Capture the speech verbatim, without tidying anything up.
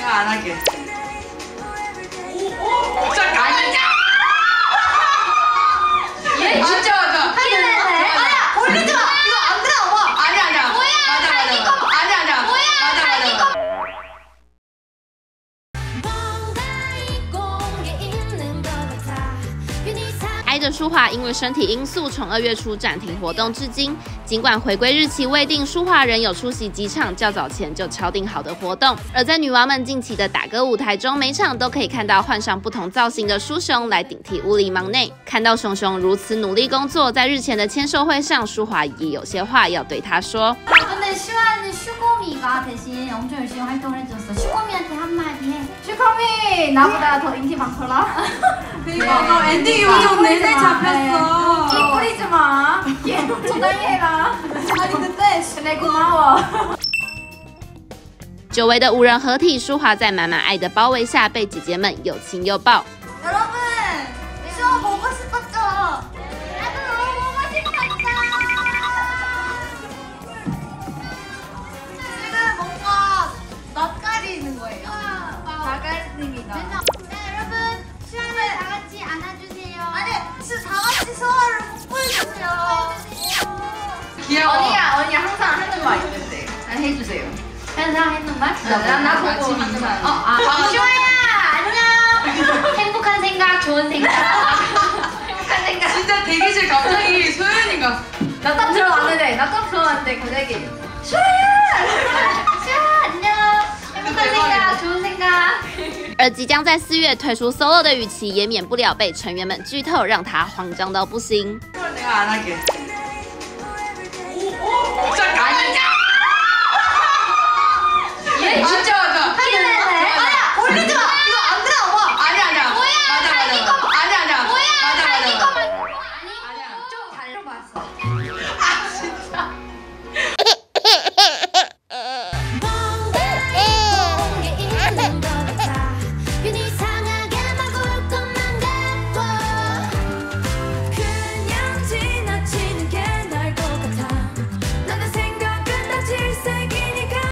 내가 안 할게. 오, 자, 아니야. 얘 진짜 맞아. 아니야, 올리지 마. 이거 안 들어와. 아니야, 아니야. 뭐야? 맞아, 맞아. 아니야, 아니야. 뭐야? 맞아, 맞아, 맞아. 挨着舒华因为身体因素，从二月初暂停活动至今。尽管回归日期未定，舒华仍有出席几场较早前就敲定好的活动。而在女王们近期的打歌舞台中，每场都可以看到换上不同造型的舒熊来顶替乌里忙内。看到熊熊如此努力工作，在日前的签售会上，舒华也有些话要对他说。 근데 슈아는 슈고미가 대신 엄청 열심히 활동을 해줬어. 슈고미한테 한마디 해. 슈고미 나보다 더 인기 많더라. 그러니까 너 엔딩 요정 내내 잡혔어. 끼 뿌리지 마. 끼 적당히 해라. 아니 근데 내 고마워. 久违的五人合体，舒华在满满爱的包围下，被姐姐们又亲又抱。 여러분, 슈아 보고 싶었죠? 나도 너무 보고 싶었어. 지금 뭔가 낯가리는 거예요. 낯가림이다. 네, 여러분, 슈아를 다 같이 안아주세요. 아니, 다 같이 슈아를 뽀뽀해주세요. 귀여워. 언니가 언니 항상 하는 말 있는데 해주세요. 항상 하는 말? 나, 나 보고 하는 말. 어, 아, 슈아야 안녕. 행복한 생각, 좋은 생각. 행복한 생각. 진짜 대기실 갑자기 소연이가 나 딱 들어왔는데, 나 딱 들어왔는데 갑자기 슈아야, 슈아 안녕. 행복한 생각, 좋은 생각. 而即将在四月推出 solo 的雨琦，也免不了被成员们剧透，让他慌张到不行。 내가 안 할게. 오, 오, 자, 아니야. 얘 진짜